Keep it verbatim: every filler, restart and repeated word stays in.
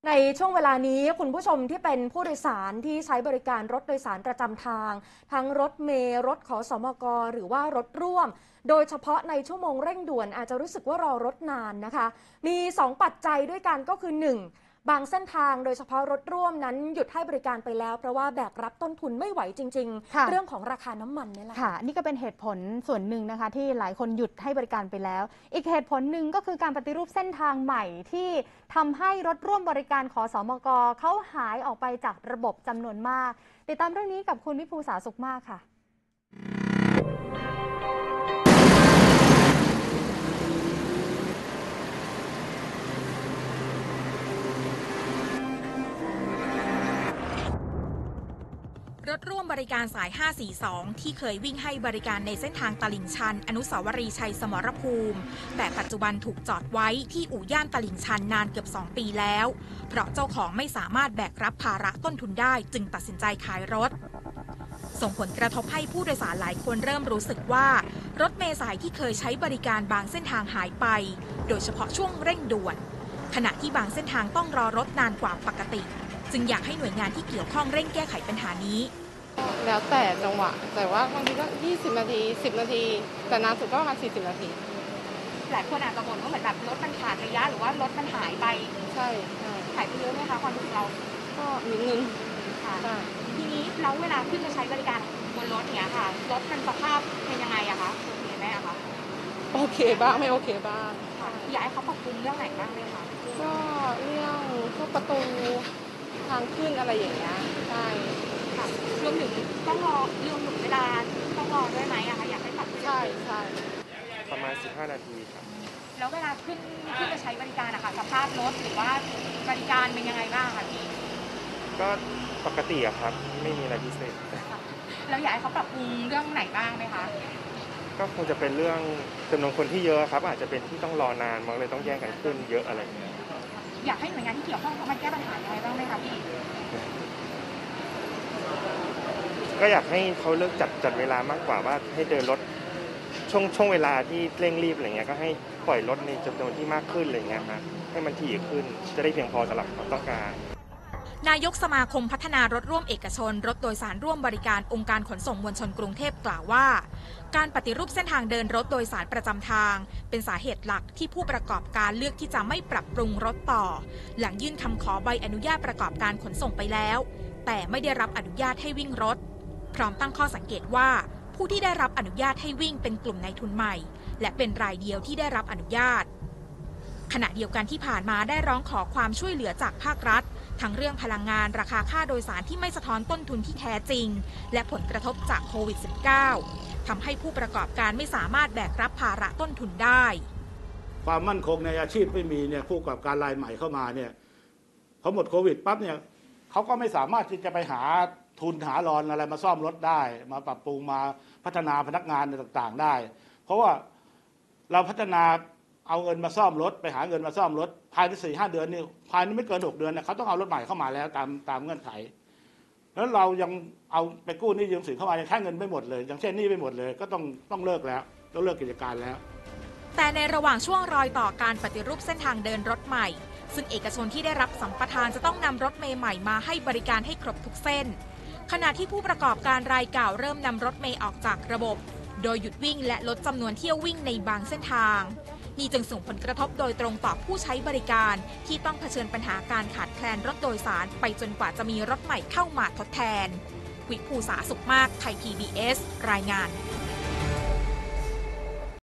ในช่วงเวลานี้คุณผู้ชมที่เป็นผู้โดยสารที่ใช้บริการรถโดยสารประจำทางทั้งรถเมล์รถขสมกหรือว่ารถร่วมโดยเฉพาะในชั่วโมงเร่งด่วนอาจจะรู้สึกว่ารอรถนานนะคะมีสองปัจจัยด้วยกันก็คือหนึ่งบางเส้นทางโดยเฉพาะรถร่วมนั้นหยุดให้บริการไปแล้วเพราะว่าแบกรับต้นทุนไม่ไหวจริงๆเรื่องของราคาน้ำมันนี่แหละค่ะนี่ก็เป็นเหตุผลส่วนหนึ่งนะคะที่หลายคนหยุดให้บริการไปแล้วอีกเหตุผลหนึ่งก็คือการปฏิรูปเส้นทางใหม่ที่ทำให้รถร่วมบริการขสมกเขาหายออกไปจากระบบจำนวนมากติดตามเรื่องนี้กับคุณวิภูษาสุขมากค่ะรถร่วมบริการสายห้าสี่สองที่เคยวิ่งให้บริการในเส้นทางตลิ่งชันอนุสาวรีย์ชัยสมรภูมิแต่ปัจจุบันถูกจอดไว้ที่อู่ย่านตลิ่งชันนานเกือบสองปีแล้วเพราะเจ้าของไม่สามารถแบกรับภาระต้นทุนได้จึงตัดสินใจขายรถส่งผลกระทบให้ผู้โดยสารหลายคนเริ่มรู้สึกว่ารถเมล์สายที่เคยใช้บริการบางเส้นทางหายไปโดยเฉพาะช่วงเร่งด่วนขณะที่บางเส้นทางต้องรอรถนานกว่าปกติจึงอยากให้หน่วยงานที่เกี่ยวข้องเร่งแก้ไขปัญหานี้แล้วแต่จังหวะแต่ว่าบางทีก็ยี่สิบนาทีสิบนาทีแต่นานสุดก็ประมาณสี่สิบนาทีหลายคนอาจจะบ่นว่าเหมือนแบบรถมันขาดระยะหรือว่ารถมันหายไปใช่ใช่หายไปเยอะไหมคะความรู้สึกเราก็นิดนึงค่ะทีนี้แล้วเวลาขึ้นมาใช้บริการบนรถเนี้ยค่ะรถมันสภาพเป็นยังไงอะคะโอเคไหมอะคะโอเคบ้างไม่โอเคบ้างอยากให้เขาปรับปรุงเรื่องไหนบ้างเลยคะก็เรื่องพวกประตูทางขึ้นอะไรอย่างเงี้ยใช่ค่ะรวมถึงต้องรอเรื่องเวลาต้องรอด้วยไหมอะคะอยากให้ปรับใช่ใช่ประมาณสิบห้านาทีครับแล้วเวลาขึ้นขึ้นมาใช้บริการอะค่ะสภาพรถหรือว่าบริการเป็นยังไงบ้างคะพี่ก็ปกติอะครับไม่มีอะไรพิเศษแล้วอยากให้เขาปรับปรุงเรื่องไหนบ้างไหมคะก็คงจะเป็นเรื่องจำนวนคนที่เยอะครับอาจจะเป็นที่ต้องรอนานมันเลยต้องแย่งกันขึ้นเยอะอะไรอย่างเงี้ยอยากให้หน่วยงานที่เกี่ยวข้องเขามาแก้ปัญหาอะไรบ้างไหมคะพี่ก็อยากให้เขาเลิกจัดจัดเวลามากกว่าว่าให้เดินรถช่วงช่วงเวลาที่เร่งรีบอะไรเงี้ยก็ให้ปล่อยรถในจำนวนที่มากขึ้นอะไรเงี้ยครับให้มันถี่ขึ้นจะได้เพียงพอสำหรับความต้องการนายกสมาคมพัฒนารถร่วมเอกชนรถโดยสารร่วมบริการองค์การขนส่งมวลชนกรุงเทพกล่าวว่าการปฏิรูปเส้นทางเดินรถโดยสารประจำทางเป็นสาเหตุหลักที่ผู้ประกอบการเลือกที่จะไม่ปรับปรุงรถต่อหลังยื่นคำขอใบอนุญาตประกอบการขนส่งไปแล้วแต่ไม่ได้รับอนุญาตให้วิ่งรถพร้อมตั้งข้อสังเกตว่าผู้ที่ได้รับอนุญาตให้วิ่งเป็นกลุ่มนายทุนใหม่และเป็นรายเดียวที่ได้รับอนุญาตขณะเดียวกันที่ผ่านมาได้ร้องขอความช่วยเหลือจากภาครัฐทั้งเรื่องพลังงานราคาค่าโดยสารที่ไม่สะท้อนต้นทุนที่แท้จริงและผลกระทบจากโควิด สิบเก้า ทำให้ผู้ประกอบการไม่สามารถแบกรับภาระต้นทุนได้ความมั่นคงในอาชีพไม่มีเนี่ยผู้ประกอบการรายใหม่เข้ามาเนี่ยพอหมดโควิดปั๊บเนี่ยเขาก็ไม่สามารถที่จะไปหาทุนหารอนอะไรมาซ่อมรถได้มาปรับปรุงมาพัฒนาพนักงานต่างๆได้เพราะว่าเราพัฒนาเอาเงินมาซ่อมรถไปหาเงินมาซ่อมรถภายในสี่ห้าเดือนนี่ภายในไม่เกินหกเดือนเนี่ยเขาต้องเอารถใหม่เข้ามาแล้วตามตามเงื่อนไขแล้วเรายังเอาไปกู้หนี้ยืมสินเข้ามายังใช้เงินไม่หมดเลยอย่างเช่นหนี้ไม่หมดเลยก็ต้องต้องเลิกแล้วต้องเลิกกิจการแล้วแต่ในระหว่างช่วงรอยต่อการปฏิรูปเส้นทางเดินรถใหม่ซึ่งเอกชนที่ได้รับสัมปทานจะต้องนำรถเมล์ใหม่มาให้บริการให้ครบทุกเส้นขณะที่ผู้ประกอบการรายเก่าเริ่มนำรถเมล์ออกจากระบบโดยหยุดวิ่งและลดจำนวนเที่ยววิ่งในบางเส้นทางนี่จึงส่งผลกระทบโดยตรงต่อผู้ใช้บริการที่ต้องเผชิญปัญหาการขาดแคลนรถโดยสารไปจนกว่าจะมีรถใหม่เข้ามาทดแทนวิภูษาสุขมากไทย พี บี เอส รายงาน